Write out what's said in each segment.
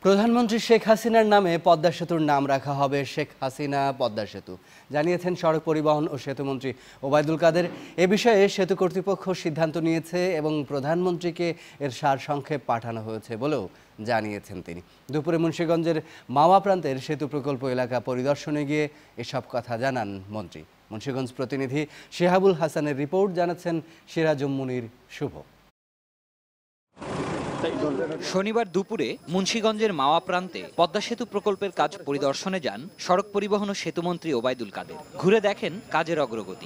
প্রধানমন্ত্রী শেখ হাসিনার নামে পদ্মা সেতুর নাম রাখা হবে শেখ হাসিনা পদ্মা সেতু, জানিয়েছেন সড়ক পরিবহন ও সেতুমন্ত্রী ওবায়দুল কাদের। এ বিষয়ে সেতু কর্তৃপক্ষ সিদ্ধান্ত নিয়েছে এবং প্রধানমন্ত্রীকে এর সারসংক্ষেপ পাঠানো হয়েছে বলেও জানিয়েছেন তিনি। দুপুরে মুন্সিগঞ্জের মাওয়া প্রান্তের সেতু প্রকল্প এলাকা পরিদর্শনে গিয়ে এসব কথা জানান মন্ত্রী। মুন্সিগঞ্জ প্রতিনিধি শিহাবুল হাসানের রিপোর্ট, জানাচ্ছেন সিরাজুম মুনির শুভ। শনিবার দুপুরে মুন্সিগঞ্জের মাওয়া প্রান্তে পদ্মা সেতু প্রকল্পের কাজ পরিদর্শনে যান সড়ক পরিবহন ও সেতুমন্ত্রী ওবায়দুল কাদের। ঘুরে দেখেন কাজের অগ্রগতি।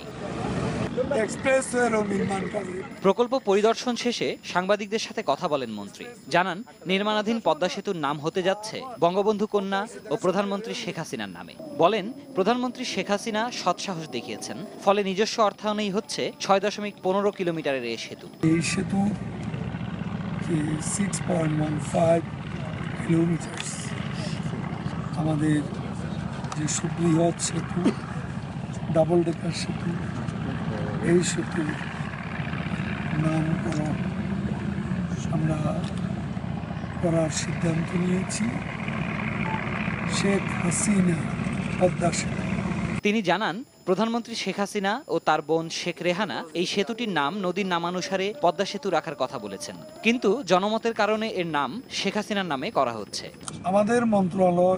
প্রকল্প পরিদর্শন শেষে সাংবাদিকদের সাথে কথা বলেন মন্ত্রী। জানান, নির্মাণাধীন পদ্মা সেতুর নাম হতে যাচ্ছে বঙ্গবন্ধু কন্যা ও প্রধানমন্ত্রী শেখ হাসিনার নামে। বলেন, প্রধানমন্ত্রী শেখ হাসিনা সৎসাহস দেখিয়েছেন, ফলে নিজস্ব অর্থায়নেই হচ্ছে 6.15 কিলোমিটারের এই সেতু। এই সেতু 6.15 কিলোমিটার আমাদের যে সুবৃহৎ সেতু, ডাবল ডেকার সেতু, এই সেতুর নামকরণ আমরা করার সিদ্ধান্ত নিয়েছি শেখ হাসিনা পদ্মা সেতু। তিনি জানান, প্রধানমন্ত্রী শেখ হাসিনা ও তার বোন শেখ রেহানা এই সেতুটির নাম নদীর নামানুসারে পদ্মা সেতু রাখার কথা বলেছেন, কিন্তু জনমতের কারণে এর নাম শেখ হাসিনার নামে করা হচ্ছে। আমাদের মন্ত্রণালয়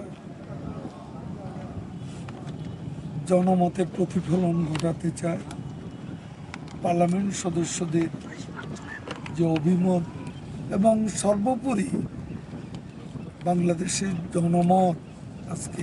জনমতে প্রতিফলন ঘটাতে চায়। পার্লামেন্ট সদস্যদের যে অভিমত এবং সর্বোপরি বাংলাদেশের জনমত, আজকে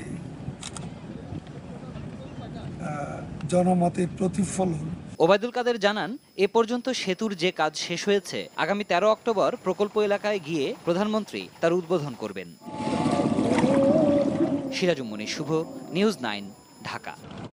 জনমতের প্রতিফলন। ওবায়দুল কাদের জানান, এ পর্যন্ত সেতুর যে কাজ শেষ হয়েছে, আগামী 13 অক্টোবর প্রকল্প এলাকায় গিয়ে প্রধানমন্ত্রী তার উদ্বোধন করবেন। সিরাজুম মুনির শুভ, নিউজ 9, ঢাকা।